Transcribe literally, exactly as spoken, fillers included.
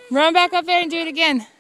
Run back up there and do it again.